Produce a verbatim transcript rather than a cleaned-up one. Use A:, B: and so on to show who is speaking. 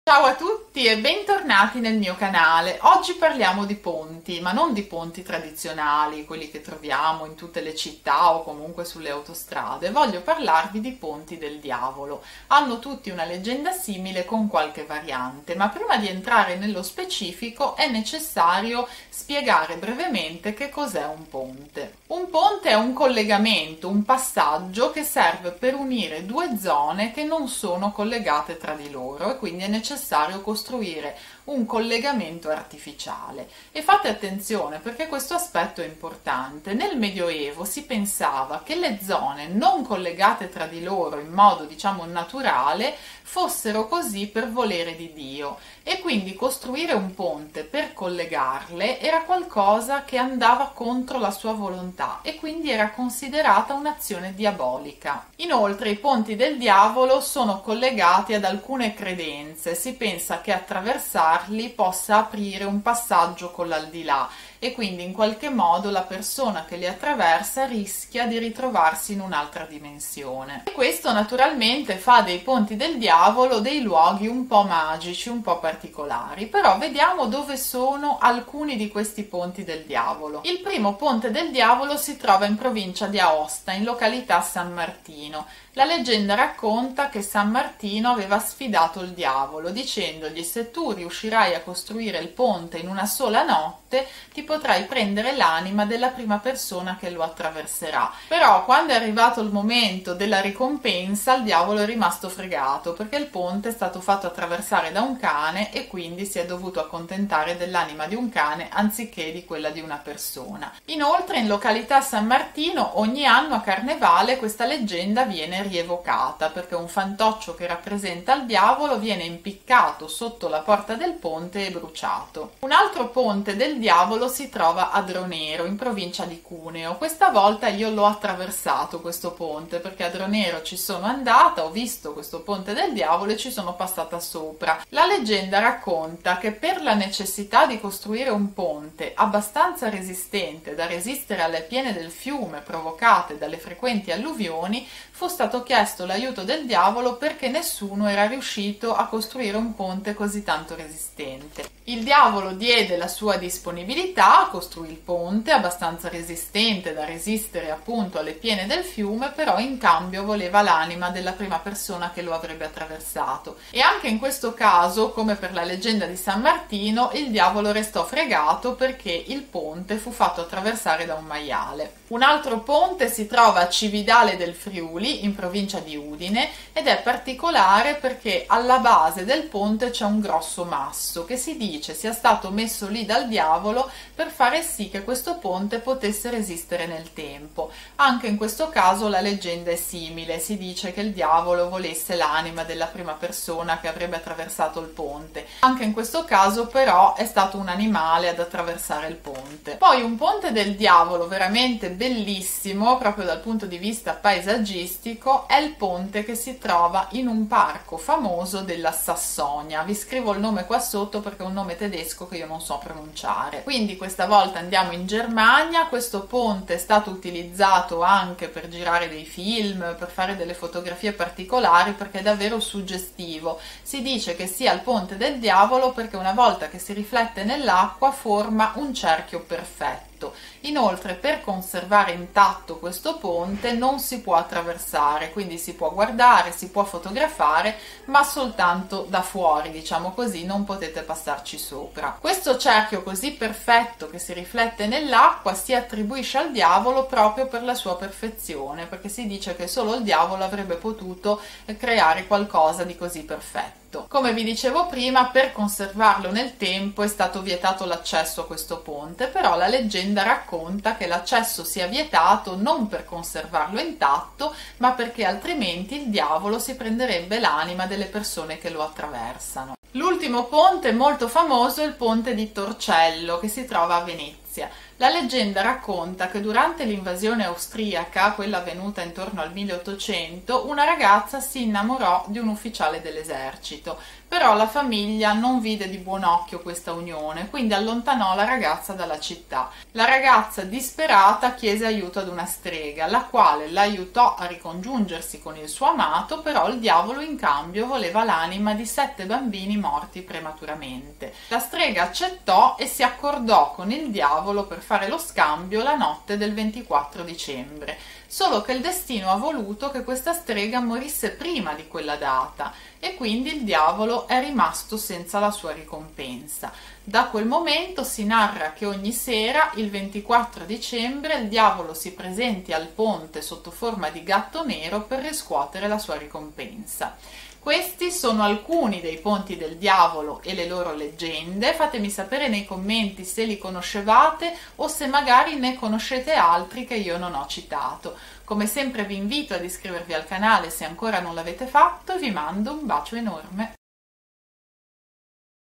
A: Ciao a tutti e bentornati nel mio canale. Oggi parliamo di ponti, ma non di ponti tradizionali, quelli che troviamo in tutte le città o comunque sulle autostrade. Voglio parlarvi di ponti del diavolo. Hanno tutti una leggenda simile con qualche variante, ma prima di entrare nello specifico è necessario spiegare brevemente che cos'è un ponte. Un ponte è un collegamento, un passaggio che serve per unire due zone che non sono collegate tra di loro e quindi è necessario necessario costruire un collegamento artificiale. E fate attenzione perché questo aspetto è importante. Nel Medioevo si pensava che le zone non collegate tra di loro in modo diciamo naturale fossero così per volere di Dio e quindi costruire un ponte per collegarle era qualcosa che andava contro la sua volontà e quindi era considerata un'azione diabolica. Inoltre i ponti del diavolo sono collegati ad alcune credenze. Si pensa che attraversarli possa aprire un passaggio con l'aldilà e quindi in qualche modo la persona che li attraversa rischia di ritrovarsi in un'altra dimensione. E questo naturalmente fa dei ponti del diavolo dei luoghi un po' magici, un po' particolari, però vediamo dove sono alcuni di questi ponti del diavolo. Il primo ponte del diavolo si trova in provincia di Aosta, in località San Martino. La leggenda racconta che San Martino aveva sfidato il diavolo dicendogli: se tu riuscirai a costruire il ponte in una sola notte ti potrai prendere l'anima della prima persona che lo attraverserà. Però quando è arrivato il momento della ricompensa il diavolo è rimasto fregato perché il ponte è stato fatto attraversare da un cane e quindi si è dovuto accontentare dell'anima di un cane anziché di quella di una persona. Inoltre in località San Martino ogni anno a Carnevale questa leggenda viene rievocata perché un fantoccio che rappresenta il diavolo viene impiccato sotto la porta del ponte e bruciato. Un altro ponte del diavolo si trova a Dronero in provincia di Cuneo. Questa volta io l'ho attraversato questo ponte perché a Dronero ci sono andata, ho visto questo ponte del diavolo e ci sono passata sopra. La leggenda racconta che per la necessità di costruire un ponte abbastanza resistente da resistere alle piene del fiume provocate dalle frequenti alluvioni fu stato chiesto l'aiuto del diavolo perché nessuno era riuscito a costruire un ponte così tanto resistente. Il diavolo diede la sua disponibilità, costruì il ponte abbastanza resistente da resistere appunto alle piene del fiume, però in cambio voleva l'anima della prima persona che lo avrebbe attraversato. E anche in questo caso, come per la leggenda di San Martino, il diavolo restò fregato perché il ponte fu fatto attraversare da un maiale. Un altro ponte si trova a Cividale del Friuli, in provincia di Udine, ed è particolare perché alla base del ponte c'è un grosso masso che si dice sia stato messo lì dal diavolo per fare sì che questo ponte potesse resistere nel tempo. Anche in questo caso la leggenda è simile, si dice che il diavolo volesse l'anima della prima persona che avrebbe attraversato il ponte. Anche in questo caso però è stato un animale ad attraversare il ponte. Poi un ponte del diavolo veramente bellissimo proprio dal punto di vista paesaggistico è il ponte che si trova in un parco famoso della Sassonia. Vi scrivo il nome qua sotto perché è un nome tedesco che io non so pronunciare. Quindi questa volta andiamo in Germania. Questo ponte è stato utilizzato anche per girare dei film, per fare delle fotografie particolari perché è davvero suggestivo. Si dice che sia il ponte del diavolo perché una volta che si riflette nell'acqua forma un cerchio perfetto. Inoltre per conservare intatto questo ponte non si può attraversare, quindi si può guardare, si può fotografare, ma soltanto da fuori, diciamo così, non potete passarci sopra. Questo cerchio così perfetto che si riflette nell'acqua si attribuisce al diavolo proprio per la sua perfezione, perché si dice che solo il diavolo avrebbe potuto creare qualcosa di così perfetto. Come vi dicevo prima, per conservarlo nel tempo è stato vietato l'accesso a questo ponte, però la leggenda racconta che l'accesso sia vietato non per conservarlo intatto, ma perché altrimenti il diavolo si prenderebbe l'anima delle persone che lo attraversano. L'ultimo ponte molto famoso è il ponte di Torcello, che si trova a Venezia. Scozia. La leggenda racconta che durante l'invasione austriaca, quella avvenuta intorno al milleottocento, una ragazza si innamorò di un ufficiale dell'esercito, però la famiglia non vide di buon occhio questa unione, quindi allontanò la ragazza dalla città. La ragazza, disperata, chiese aiuto ad una strega, la quale l'aiutò a ricongiungersi con il suo amato, però il diavolo in cambio voleva l'anima di sette bambini morti prematuramente. La strega accettò e si accordò con il diavolo per fare lo scambio la notte del ventiquattro dicembre, solo che il destino ha voluto che questa strega morisse prima di quella data e quindi il diavolo è rimasto senza la sua ricompensa. Da quel momento si narra che ogni sera, il ventiquattro dicembre, il diavolo si presenti al ponte sotto forma di gatto nero per riscuotere la sua ricompensa. Questi sono alcuni dei ponti del diavolo e le loro leggende. Fatemi sapere nei commenti se li conoscevate o se magari ne conoscete altri che io non ho citato. Come sempre vi invito ad iscrivervi al canale se ancora non l'avete fatto e vi mando un bacio enorme.